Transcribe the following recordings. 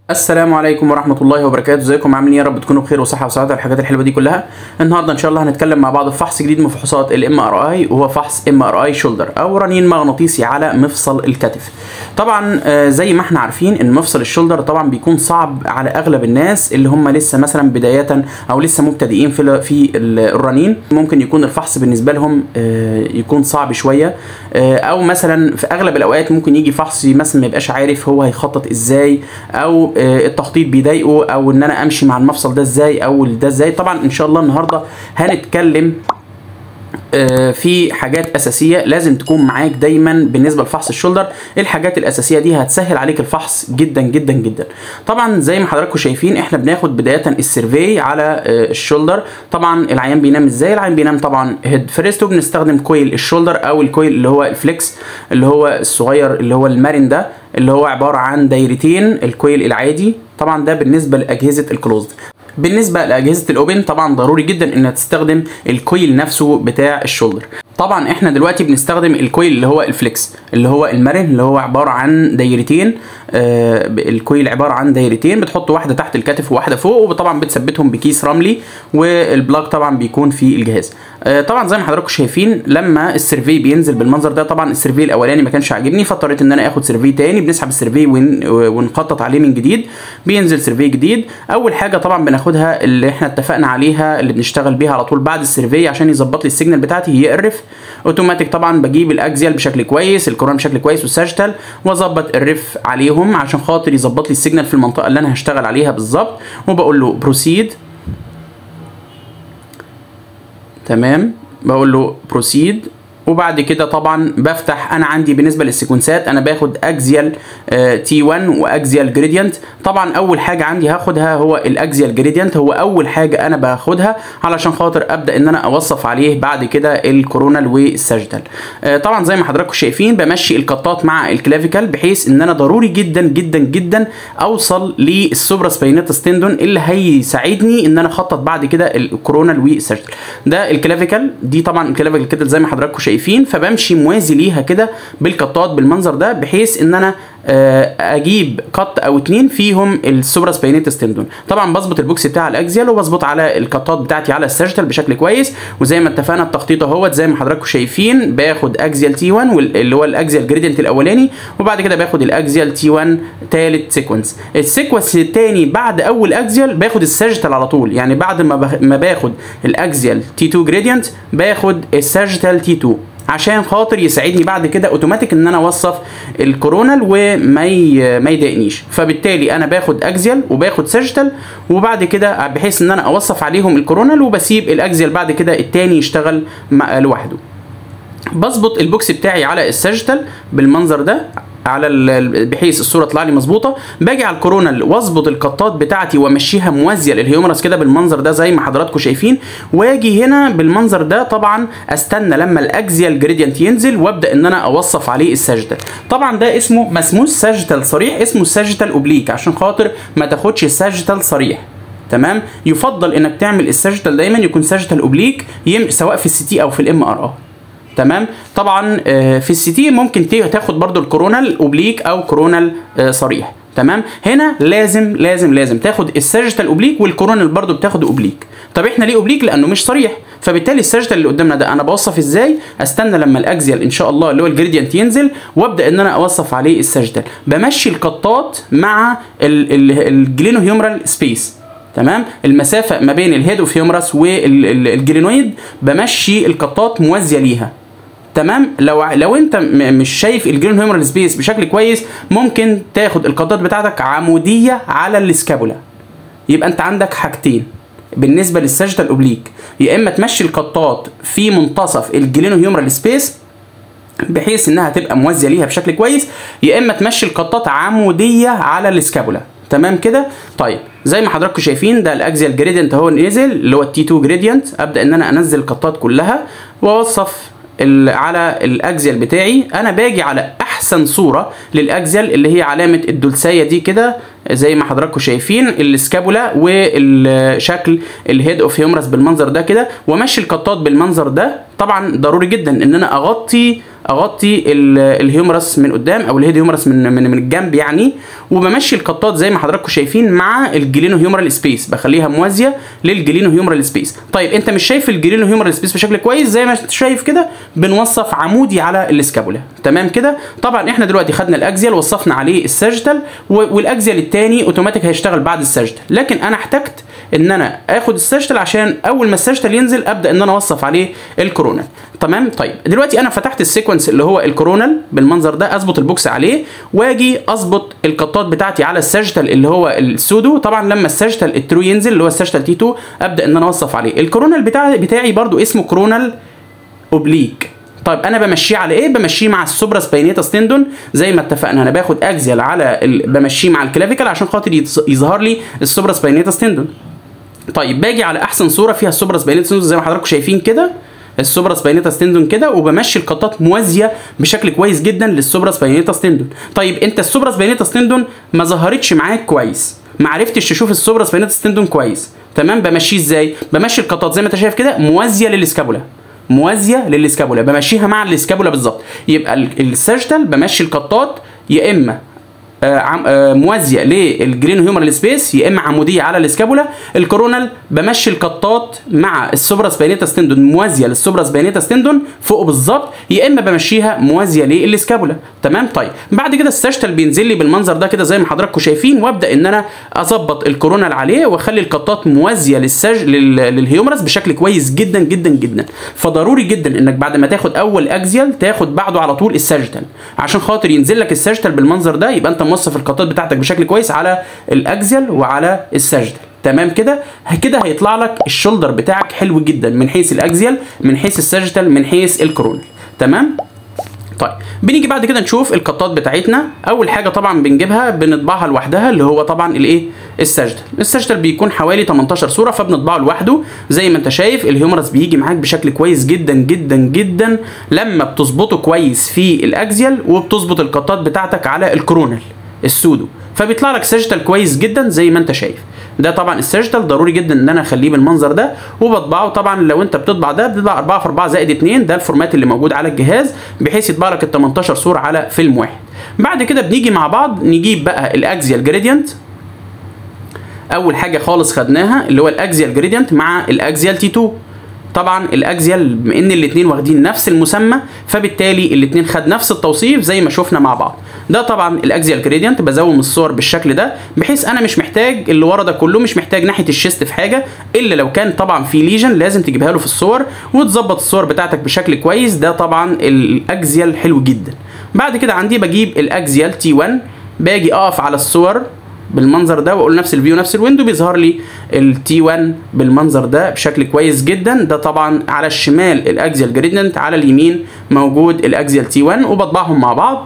السلام عليكم ورحمة الله وبركاته. ازيكم عاملين؟ يا رب تكونوا بخير وصحة وسعادة والحاجات الحلوة دي كلها. النهارده ان شاء الله هنتكلم مع بعض في فحص جديد من فحوصات الام ار اي، وهو فحص ام ار اي شولدر او رنين مغناطيسي على مفصل الكتف. طبعا زي ما احنا عارفين ان مفصل الشولدر طبعا بيكون صعب على اغلب الناس اللي هم لسه مثلا بداية او لسه مبتدئين في الرنين. ممكن يكون الفحص بالنسبة لهم يكون صعب شوية، او مثلا في اغلب الاوقات ممكن يجي فحص مثلا ما يبقاش عارف هو هيخطط ازاي، او التخطيط بيضايقه، او ان انا امشي مع المفصل ده ازاي او ده ازاي. طبعا ان شاء الله النهارده هنتكلم في حاجات اساسيه لازم تكون معاك دايما بالنسبه لفحص الشولدر. الحاجات الاساسيه دي هتسهل عليك الفحص جدا جدا جدا. طبعا زي ما حضراتكم شايفين احنا بناخد بدايه السيرفي على الشولدر. طبعا العيان بينام ازاي؟ العيان بينام طبعا هيد فيرست، وبنستخدم كويل الشولدر او الكويل اللي هو الفليكس اللي هو الصغير اللي هو المرن ده، اللي هو عباره عن دايرتين. الكويل العادي طبعا ده بالنسبه لاجهزه الكلوزد. بالنسبه لاجهزه الاوبن طبعا ضروري جدا انها تستخدم الكويل نفسه بتاع الشولدر. طبعا احنا دلوقتي بنستخدم الكويل اللي هو الفليكس اللي هو المرن، اللي هو عباره عن دايرتين. الكويل عباره عن دايرتين، بتحط واحده تحت الكتف وواحده فوق، وطبعا بتثبتهم بكيس رملي، والبلاك طبعا بيكون في الجهاز. طبعا زي ما حضراتكم شايفين لما السيرفي بينزل بالمنظر ده، طبعا السيرفي الاولاني ما كانش عاجبني فاضطريت ان انا اخد سيرفي تاني. بنسحب السيرفي ونخطط عليه من جديد، بينزل سيرفي جديد. اول حاجه طبعا بناخدها اللي احنا اتفقنا عليها اللي بنشتغل بيها على طول بعد السيرفي عشان يظبط لي السيجنال بتاعتي، هي الرف اوتوماتيك. طبعا بجيب الاكزيال بشكل كويس، الكورونا بشكل كويس، والساجيتال، واظبط الرف عليهم عشان خاطر يظبط لي السيجنال في المنطقه اللي انا هشتغل عليها بالظبط. وبقول له بروسيد، تمام، بقول له بروسيد. وبعد كده طبعا بفتح، انا عندي بالنسبه للسيكونسات انا باخد اكزيال تي 1 واكزيال جريدينت. طبعا اول حاجه عندي هاخدها هو الاكزيال جريدينت، هو اول حاجه انا باخدها علشان خاطر ابدا ان انا اوصف عليه بعد كده الكورونال والساجيتال. طبعا زي ما حضراتكم شايفين بمشي القطات مع الكلافيكال، بحيث ان انا ضروري جدا جدا جدا اوصل للسوبرا سباينيتس تندون اللي هيساعدني ان انا اخطط بعد كده الكورونال والساجيتال. ده الكلافيكال، دي طبعا الكلافيكال كده زي ما حضراتكم شايفين، فبمشي موازي ليها كده بالقطات بالمنظر ده، بحيث ان انا اجيب قط او اتنين فيهم السوبرا سباينيتس تندون. طبعا بظبط البوكس بتاع الاكزيال، وبظبط على القطات بتاعتي على الساجيتال بشكل كويس. وزي ما اتفقنا التخطيط اهوت زي ما حضراتكم شايفين، باخد اكزيال تي 1 اللي هو الاكزيال جريدينت الاولاني، وبعد كده باخد الاكزيال تي 1 ثالث سيكونس. السيكونس الثاني بعد اول اكزيال باخد الساجيتال على طول، يعني بعد ما باخد الاكزيال تي 2 جريدينت باخد الساجيتال تي 2 عشان خاطر يساعدني بعد كده اوتوماتيك ان انا اوصف الكورونال وما يضايقنيش. فبالتالي انا باخد اكزيال وباخد ساجيتال، وبعد كده بحيث ان انا اوصف عليهم الكورونال، وبسيب الاكزيال بعد كده التاني يشتغل لوحده. بظبط البوكس بتاعي على الساجيتال بالمنظر ده على بحيث الصوره تطلع لي مظبوطه. باجي على الكورونال واظبط القطات بتاعتي وامشيها موازيه للهيومرس كده بالمنظر ده زي ما حضراتكم شايفين. واجي هنا بالمنظر ده طبعا استنى لما الاكزيال جريدينت ينزل وابدا ان انا اوصف عليه الساجيتال. طبعا ده اسمه مسموش ساجيتال صريح، اسمه الساجيتال اوبليك عشان خاطر ما تاخدش الساجيتال صريح. تمام، يفضل انك تعمل الساجيتال دايما يكون ساجيتال اوبليك، سواء في السي تي او في الام ار اي. تمام. طبعا في السي تي ممكن تاخد برضو الكورونال اوبليك او كورونال صريح. تمام. هنا لازم لازم لازم تاخد الساجيتال اوبليك، والكورونال برضو بتاخد اوبليك. طب احنا ليه اوبليك؟ لانه مش صريح. فبالتالي الساجيتال اللي قدامنا ده انا بوصف ازاي؟ استنى لما الاكزيال ان شاء الله اللي هو الجريدينت ينزل، وابدا ان انا اوصف عليه الساجيتال. بمشي القطات مع الجلينو هيومرال سبيس. تمام، المسافه ما بين الهيد اوف هيومرس والجلينويد بمشي القطات موازيه ليها. تمام. لو انت مش شايف الجرين هيومرال سبيس بشكل كويس، ممكن تاخد القطات بتاعتك عموديه على السكابولا. يبقى انت عندك حاجتين بالنسبه للساجيتال اوبليك، يا اما تمشي القطات في منتصف الجلينو هيومرال سبيس بحيث انها تبقى موازيه ليها بشكل كويس، يا اما تمشي القطات عموديه على السكابولا. تمام كده. طيب زي ما حضراتكم شايفين ده الاكزيال جريدينت اهو نزل اللي هو التي 2 جريدينت. ابدا ان انا انزل القطات كلها واوصف على الاكزيال بتاعي. انا باجي على احسن صوره للاكزيال اللي هي علامه الدلسايه دي كده زي ما حضراتكم شايفين، السكابولا والشكل الهيد اوف هيومرس بالمنظر ده كده، وامشي القطات بالمنظر ده. طبعا ضروري جدا ان انا اغطي اغطي الهيومرس من قدام او الهيد هيومرس من الجنب يعني، وبمشي القطات زي ما حضراتكم شايفين مع الجلينو هيومرال سبيس، بخليها موازيه للجلينو هيومرال سبيس. طيب انت مش شايف الجلينو هيومرال سبيس بشكل كويس؟ زي ما انت شايف كده بنوصف عمودي على الاسكابولا. تمام كده. طبعا احنا دلوقتي خدنا الاكزيال وصفنا عليه الساجيتال، والاكزيال الثاني اوتوماتيك هيشتغل بعد الساجيتال، لكن انا احتجت ان انا اخد الساجيتال عشان اول ما الساجيتال ينزل ابدا ان انا اوصف عليه الكورونال. تمام. طيب دلوقتي انا فتحت السيكونس اللي هو الكورونال بالمنظر ده، اظبط البوكس عليه واجي اظبط القطات بتاعتي على الساجيتال اللي هو السودو. طبعا لما الساجيتال الترو ينزل اللي هو الساجيتال تي 2 ابدا ان انا اوصف عليه الكورونال بتاعي برضو اسمه كورونال اوبليك. طيب انا بمشيه على ايه؟ بمشيه مع السوبرا سباينيتاس تندون زي ما اتفقنا، انا باخد اكزيال على بمشيه مع الكلافيكال عشان خاطر يظهر لي السوبرا سباينيتاس تندون. طيب باجي على احسن صوره فيها السوبرا سباينيتاس تندون زي ما حضراتكم شايفين كده، السوبرا سباينيتاس تندون كده، وبمشي القطات موازيه بشكل كويس جدا للسوبرا سباينيتاس تندون. طيب انت السوبرا سباينيتاس تندون ما ظهرتش معاك كويس، ما عرفتش تشوف السوبرا سباينيتاس تندون كويس. تمام. بمشيه ازاي؟ بمشي القطات زي ما انت شايف كده موازيه للاسكابولا، موازيه للاسكابولا، بمشيها مع الاسكابولا بالظبط. يبقى الساجيتال بمشي القطات يا اما موازيه للجرين هيومرال سبيس يا اما عموديه على الاسكابولا. الكورونال بمشي القطات مع السوبرا سباينيتاس تندون موازيه للسوبرا سباينيتاس تندون فوق بالظبط، يا اما بمشيها موازيه للاسكابولا. تمام. طيب بعد كده الساجيتال بينزل لي بالمنظر ده كده زي ما حضراتكم شايفين، وابدا ان انا اظبط الكورونال عليه واخلي القطات موازيه للهيومرس بشكل كويس جدا جدا جدا. فضروري جدا انك بعد ما تاخد اول اكزيال تاخد بعده على طول الساجيتال عشان خاطر ينزل لك الساجيتال بالمنظر ده، يبقى انت موصف القطات بتاعتك بشكل كويس على الاكزيال وعلى الساجيتال. تمام كده. كده هيطلع لك الشولدر بتاعك حلو جدا من حيث الاكزيال، من حيث الساجيتال، من حيث الكورونال. تمام. طيب بنيجي بعد كده نشوف القطات بتاعتنا. اول حاجه طبعا بنجيبها بنطبعها لوحدها اللي هو طبعا الايه؟ الساجيتال. الساجيتال بيكون حوالي 18 صوره فبنطبعه لوحده زي ما انت شايف. الهيومرس بيجي معاك بشكل كويس جدا جدا جدا لما بتظبطه كويس في الاكزيال وبتظبط القطات بتاعتك على الكورونال السودو، فبيطلع لك ساجيتال كويس جدا زي ما انت شايف. ده طبعا الساجيتال ضروري جدا ان انا اخليه بالمنظر ده وبطبعه. طبعا لو انت بتطبع ده بتطبع 4 في 4 زائد 2، ده الفورمات اللي موجود على الجهاز بحيث يطبع لك ال 18 صوره على فيلم واحد. بعد كده بنيجي مع بعض نجيب بقى الاكزيال جريدينت. اول حاجه خالص خدناها اللي هو الاكزيال جريدينت مع الاكزيال تي 2. طبعا الاكزيال بما ان الاثنين واخدين نفس المسمى فبالتالي الاثنين خد نفس التوصيف زي ما شفنا مع بعض. ده طبعا الاكزيال جريدينت بزوم الصور بالشكل ده بحيث انا مش محتاج اللي ورا ده كله، مش محتاج ناحيه الشيست في حاجه الا لو كان طبعا في ليجن لازم تجيبها له في الصور وتظبط الصور بتاعتك بشكل كويس. ده طبعا الاكزيال حلو جدا. بعد كده عندي بجيب الاكزيال تي 1، باجي اقف على الصور بالمنظر ده واقول نفس الفيو نفس الويندو بيظهر لي التي 1 بالمنظر ده بشكل كويس جدا. ده طبعا على الشمال الاكزيال جريدينت، على اليمين موجود الاكزيال تي 1 وبطبعهم مع بعض.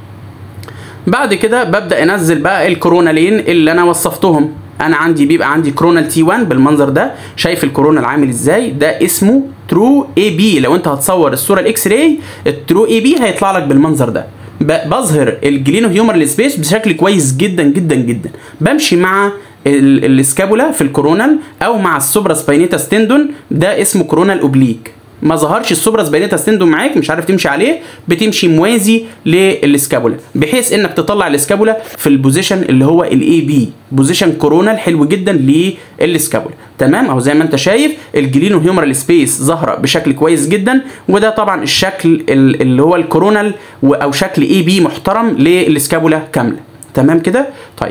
بعد كده ببدا انزل بقى الكورونالين اللي انا وصفتهم. انا بيبقى عندي كورونال تي 1 بالمنظر ده، شايف الكورونال عامل ازاي؟ ده اسمه ترو اي بي. لو انت هتصور الصوره الاكس راي الترو اي بي هيطلع لك بالمنظر ده. بظهر الجلينو هيومرال سبيس بشكل كويس جدا جدا جدا. بمشي مع السكابولا في الكورونال او مع السوبرا سباينيتاس تندون، ده اسمه كورونال اوبليك. ما ظهرش السوبرا سباينيتاس تندون معاك مش عارف تمشي عليه، بتمشي موازي للسكابولا بحيث انك تطلع السكابولا في البوزيشن اللي هو الاي بي، بوزيشن كورونال حلو جدا للسكابولا. تمام. اهو زي ما انت شايف الجلينو هيومرال سبيس ظاهره بشكل كويس جدا، وده طبعا الشكل اللي هو الكورونال او شكل اي بي محترم للسكابولا كامله. تمام كده. طيب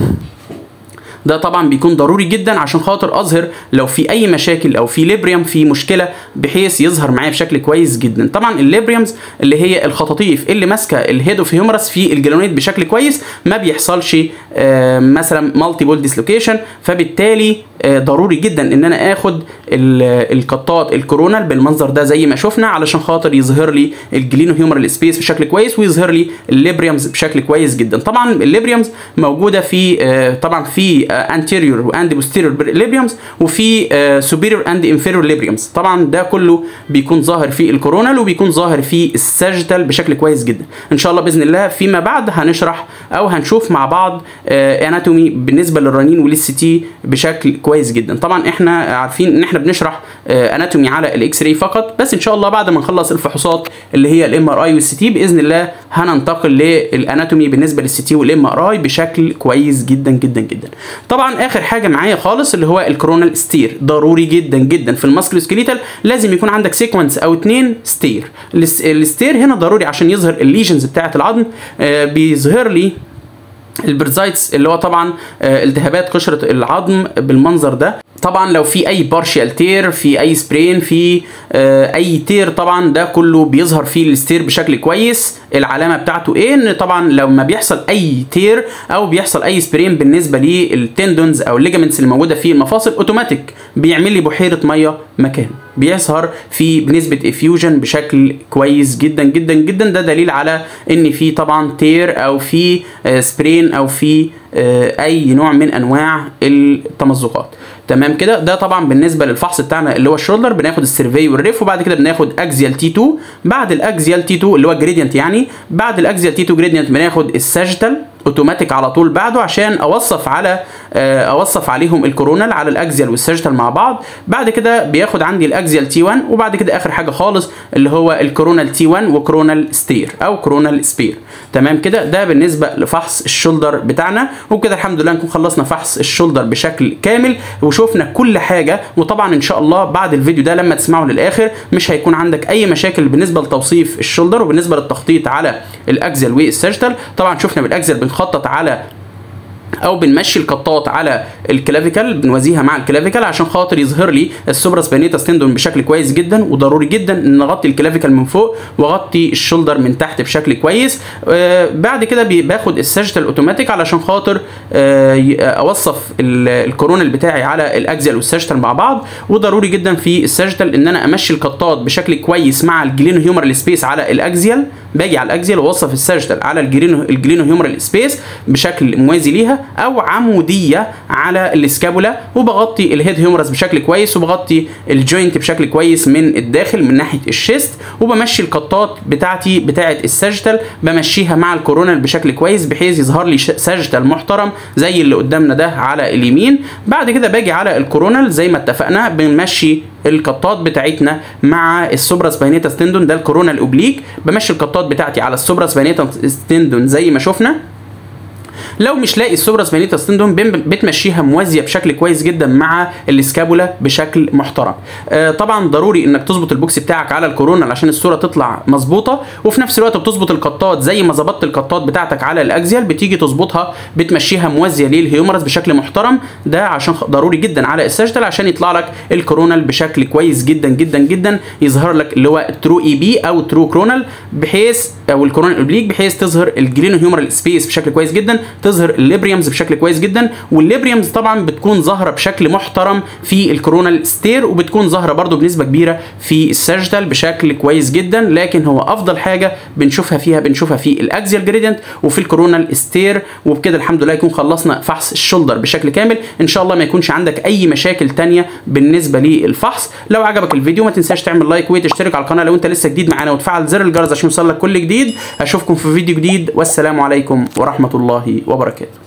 ده طبعا بيكون ضروري جدا عشان خاطر اظهر لو في اي مشاكل او في ليبريم في مشكله بحيث يظهر معايا بشكل كويس جدا. طبعا الليبريمز اللي هي الخطاطيف اللي ماسكه الهيد اوف هيومرس في الجلونيت بشكل كويس ما بيحصلش مثلا مالتيبل ديسلوكيشن، فبالتالي ضروري جدا ان انا اخد القطات الكورونال بالمنظر ده زي ما شفنا علشان خاطر يظهر لي الجلينو هيومرال سبيس بشكل كويس ويظهر لي الليبريمز بشكل كويس جدا. طبعا الليبريمز موجوده في طبعا في anterior and posterior libriums، وفي superior and inferior libriums. طبعا ده كله بيكون ظاهر في الكورونال وبيكون ظاهر في الساجيتال بشكل كويس جدا. ان شاء الله باذن الله فيما بعد هنشرح او هنشوف مع بعض اناتومي بالنسبه للرنين وللسي تي بشكل كويس جدا. طبعا احنا عارفين ان احنا بنشرح اناتومي على الاكس راي فقط، بس ان شاء الله بعد ما نخلص الفحوصات اللي هي الام ار اي والسي تي باذن الله هننتقل للاناتومي بالنسبه للسي تي والام ار اي بشكل كويس جدا جدا جدا. طبعا اخر حاجه معايا خالص اللي هو الكورونال ستير، ضروري جدا جدا في الماسكلوسكليتال لازم يكون عندك سيكونس او 2 ستير. الستير هنا ضروري عشان يظهر الليجنز بتاعه العظم. بيظهر لي البرزايتس اللي هو طبعا التهابات قشره العظم بالمنظر ده. طبعا لو في اي بارشال تير، في اي سبرين، في اي تير، طبعا ده كله بيظهر فيه الستير بشكل كويس. العلامه بتاعته ايه؟ ان طبعا لما بيحصل اي تير او بيحصل اي سبرين بالنسبه للتندونز او الليجامنتس اللي موجوده في المفاصل، اوتوماتيك بيعمل لي بحيره ميه مكانه، بيظهر في بنسبه افيوجن بشكل كويس جدا جدا جدا. ده دليل على ان في طبعا تير او في سبرين او في اي نوع من انواع التمزقات. تمام كده. ده طبعا بالنسبه للفحص بتاعنا اللي هو الشولدر، بناخد السيرفي والريف، وبعد كده بناخد اكزيال تي 2. بعد الاكزيال تي 2 اللي هو جريدينت، يعني بعد الاكزيال تي 2 جريدينت بناخد الساجيتال اوتوماتيك على طول بعده، عشان اوصف عليهم الكورونال على الاكزيال والساجيتال مع بعض. بعد كده بياخد عندي الاكزيال تي 1، وبعد كده اخر حاجه خالص اللي هو الكورونال تي 1 وكورونال ستير او كورونال سبير. تمام كده. ده بالنسبه لفحص الشولدر بتاعنا، وبكده الحمد لله نكون خلصنا فحص الشولدر بشكل كامل وشوفنا كل حاجه. وطبعا ان شاء الله بعد الفيديو ده لما تسمعه للاخر مش هيكون عندك اي مشاكل بالنسبه لتوصيف الشولدر وبالنسبه للتخطيط على الاكزيال والساجيتال. طبعا شفنا بالاكزيال بنخطط على او بنمشي القطات على الكلافيكال، بنوازيها مع الكلافيكال عشان خاطر يظهر لي السوبراس بانيتاس تندون بشكل كويس جدا. وضروري جدا ان نغطي الكلافيكال من فوق واغطي الشولدر من تحت بشكل كويس. بعد كده باخد الساجيتال اوتوماتيك علشان خاطر اوصف الكورونال بتاعي على الاكزيال والساجيتال مع بعض. وضروري جدا في الساجيتال ان انا امشي القطات بشكل كويس مع الجلينو هيومرال سبيس على الاكزيال. باجي على الاكزيال واوصف الساجيتال على الجلينو هيومرال سبيس بشكل موازي ليها او عموديه على الاسكابولا، وبغطي الهيد هيومرس بشكل كويس، وبغطي الجوينت بشكل كويس من الداخل من ناحيه الشيست، وبمشي القطات بتاعتي بتاعه الساجيتال بمشيها مع الكورونال بشكل كويس بحيث يظهر لي ساجيتال محترم زي اللي قدامنا ده على اليمين. بعد كده باجي على الكورونال زي ما اتفقنا بنمشي القطات بتاعتنا مع السوبراس بانيتاس تندون، ده الكورونال اوبليك. بمشي القطات بتاعتي على السوبراس بانيتاس تندون زي ما شفنا. لو مش لاقي السوبراس بانيتاس تندون بتمشيها موازيه بشكل كويس جدا مع الاسكابولا بشكل محترم. طبعا ضروري انك تظبط البوكس بتاعك على الكورونال عشان الصوره تطلع مظبوطه، وفي نفس الوقت بتظبط القطات زي ما ظبطت القطات بتاعتك على الاكزيال بتيجي تظبطها بتمشيها موازيه للهيومرس بشكل محترم. ده عشان ضروري جدا على الساجيتال عشان يطلع لك الكورونال بشكل كويس جدا جدا جدا، يظهر لك اللي هو ترو اي بي او ترو كرونال بحيث او الكورونال اوبليك بحيث تظهر الجلينو هيومرال سبيس بشكل كويس جدا، تظهر الليبريمز بشكل كويس جدا. والليبريمز طبعا بتكون ظاهره بشكل محترم في الكورونال ستير، وبتكون ظاهره برده بنسبه كبيره في الساجيتال بشكل كويس جدا. لكن هو افضل حاجه بنشوفها في الاكزيال جريدينت وفي الكورونال ستير. وبكده الحمد لله يكون خلصنا فحص الشولدر بشكل كامل. ان شاء الله ما يكونش عندك اي مشاكل تانية بالنسبه للفحص. لو عجبك الفيديو ما تنساش تعمل لايك وتشترك على القناه لو انت لسه جديد معانا، وتفعل زر الجرس عشان يوصلك كل جديد. اشوفكم في فيديو جديد، والسلام عليكم ورحمه الله وبركاته.